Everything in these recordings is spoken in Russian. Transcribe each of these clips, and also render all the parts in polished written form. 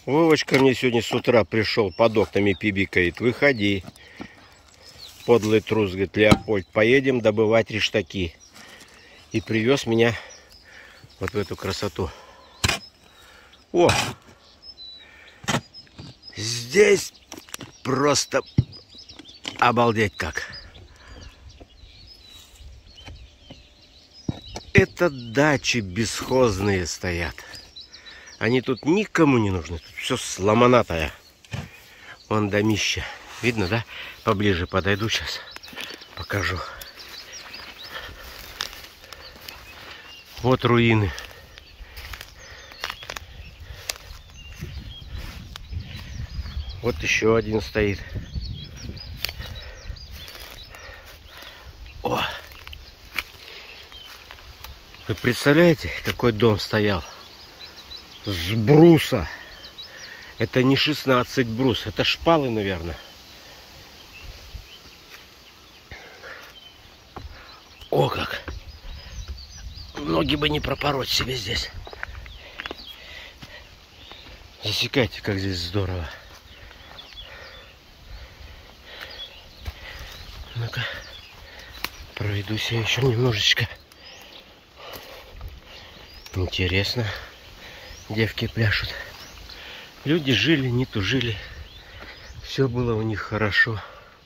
Вовочка мне сегодня с утра пришел, под окнами пибикает. Выходи, подлый трус, говорит, Леопольд, поедем добывать рештаки. И привез меня вот в эту красоту. О! Здесь просто обалдеть как. Это дачи бесхозные стоят. Они тут никому не нужны. Тут все сломанатое. Вон домище. Видно, да? Поближе подойду сейчас. Покажу. Вот руины. Вот еще один стоит. О! Вы представляете, какой дом стоял? С бруса. Это не 16 брус, это шпалы, наверное. О, как! Ноги бы не пропороть себе здесь. Засекайте, как здесь здорово. Ну-ка, пройдусь я еще немножечко. Интересно. Девки пляшут. Люди жили, не тужили. Все было у них хорошо.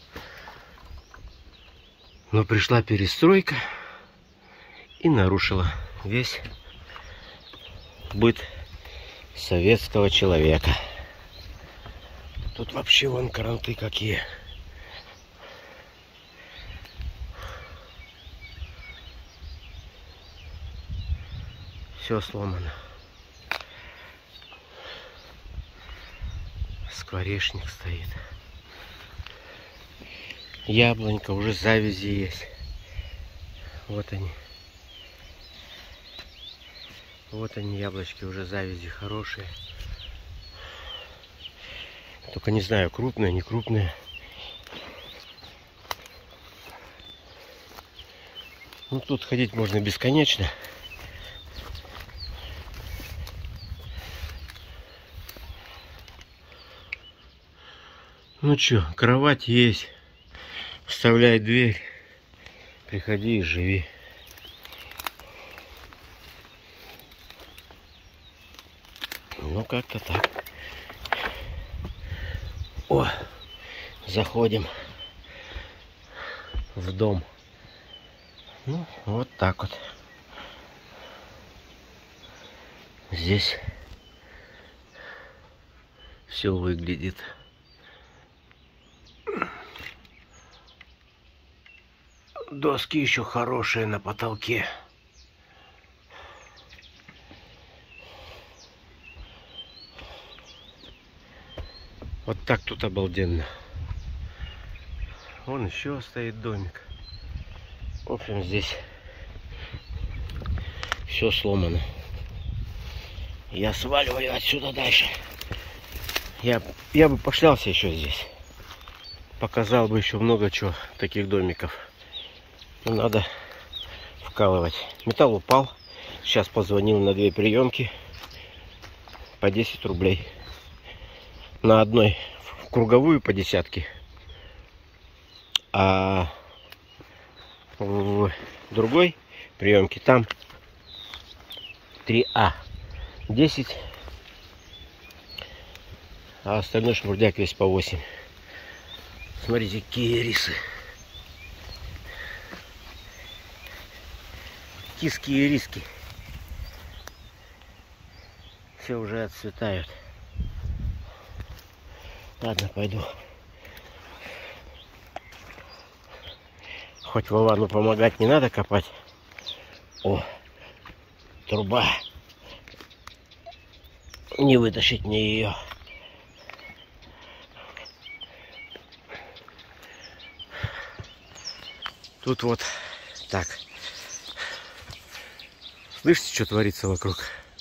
Но пришла перестройка и нарушила весь быт советского человека. Тут вообще вон кранты какие. Все сломано. Скворечник стоит. Яблонька, уже завязи есть. Вот они. Вот они, яблочки, уже завязи хорошие. Только не знаю, крупные, не крупные. Ну, тут ходить можно бесконечно. Ну чё, кровать есть. Вставляй дверь. Приходи и живи. Ну, как-то так. О, заходим в дом. Ну, вот так вот. Здесь все выглядит. Доски еще хорошие на потолке. Вот так тут обалденно. Вон еще стоит домик. В общем, здесь все сломано. Я сваливаю отсюда дальше. Я бы пошлялся еще здесь. Показал бы еще много чего таких домиков. Но надо вкалывать. Металл упал. Сейчас позвонил на 2 приемки. По 10 рублей. На одной в круговую по десятке. А в другой приемке там 3А 10. А остальной шмурдяк весь по 8. Смотрите, какие рисы. Киски и риски. Все уже отцветают. Ладно, пойду. Хоть Вовану помогать не надо копать. О, труба. Не вытащить мне ее. Тут вот так. Слышите, что творится вокруг?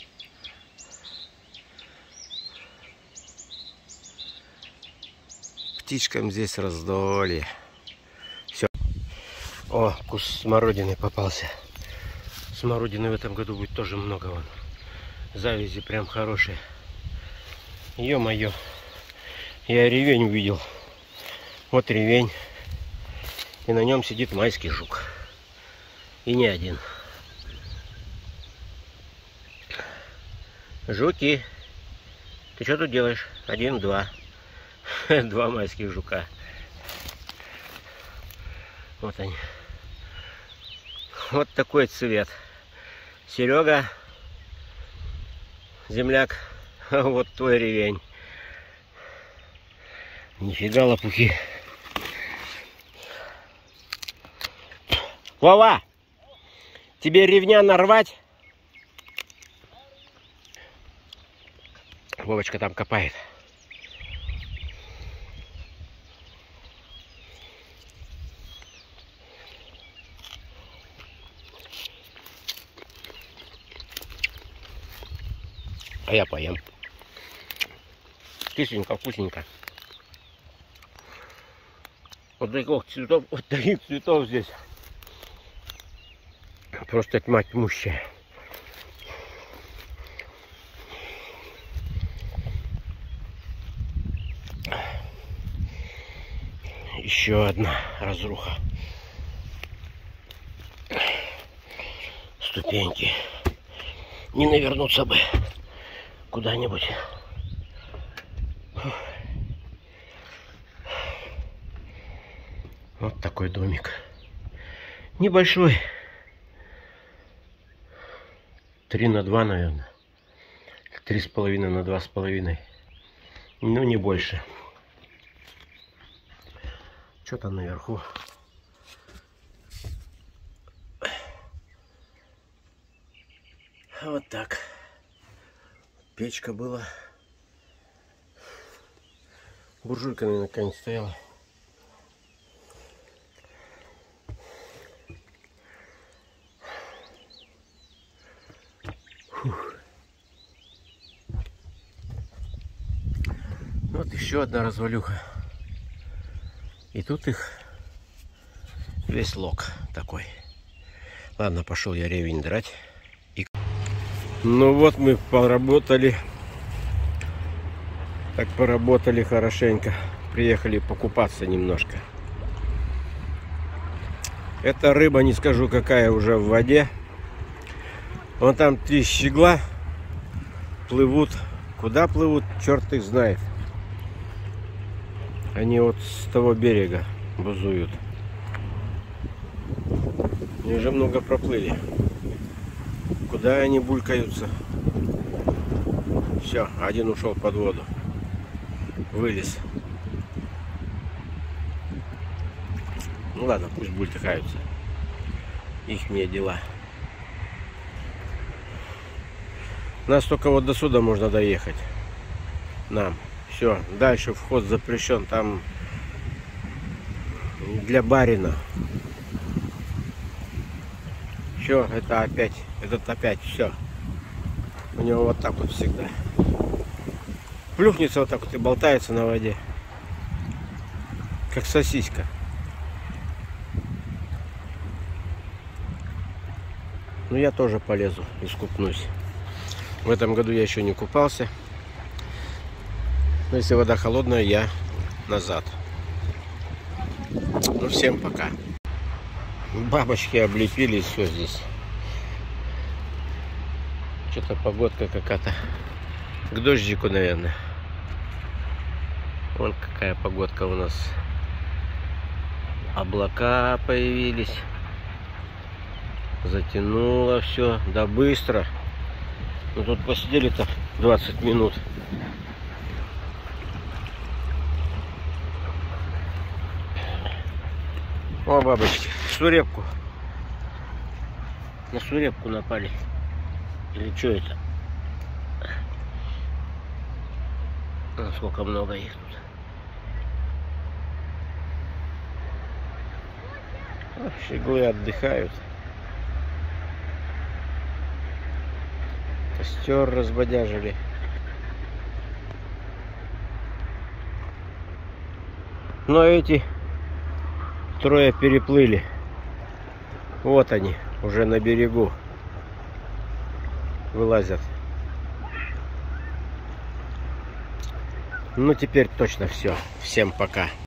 Птичкам здесь раздолье. Все. О, куст смородины попался. Смородины в этом году будет тоже много. Вон. Завязи прям хорошие. Ё-моё. Я ревень увидел. Вот ревень. И на нем сидит майский жук. И не один. Жуки. Ты что тут делаешь? Один, два. Два майских жука. Вот они. Вот такой цвет. Серега, земляк, вот твой ревень. Нифига лопухи. Вова, тебе ревня нарвать? Вовочка там копает. А я поем. Кисленько, вкусненько. Вот таких цветов здесь. Просто тьма тьмущая. Еще одна разруха. Ступеньки. Не навернуться бы куда-нибудь. Вот такой домик. Небольшой. 3 на 2, наверное. 3,5 на 2,5. Ну, не больше. Что там наверху? Вот так. Печка была. Буржуйка, наверное, какая-нибудь стояла. Фух. Вот еще одна развалюха. И тут их весь лог такой. Ладно, пошел я ревень драть. Ну вот мы поработали. Так поработали хорошенько. Приехали покупаться немножко. Эта рыба, не скажу какая, уже в воде. Вон там 3 щегла плывут. Куда плывут, черт их знает. Они вот с того берега бузуют. Они уже много проплыли. Куда они булькаются? Все, один ушел под воду. Вылез. Ну ладно, пусть булькаются. Ихние дела. Нас только вот до сюда можно доехать. Нам. Все, дальше вход запрещен. Там для барина. Все, это опять. Этот опять все. У него вот так вот всегда. Плюхнется вот так вот и болтается на воде. Как сосиска. Ну я тоже полезу, искупнусь. В этом году я еще не купался. Но если вода холодная, я назад. Ну всем пока. Бабочки облепили все здесь. Что-то погодка какая-то. К дождику, наверное. Вон какая погодка у нас. Облака появились. Затянуло все. Да быстро. Ну тут посидели-то 20 минут. О, бабочки, сурепку. На сурепку напали. Или что это? А, сколько много их тут. О, щеглы отдыхают. Костер разбодяжили. Но эти трое переплыли. Вот они, уже на берегу вылазят. Ну теперь точно все. Всем пока.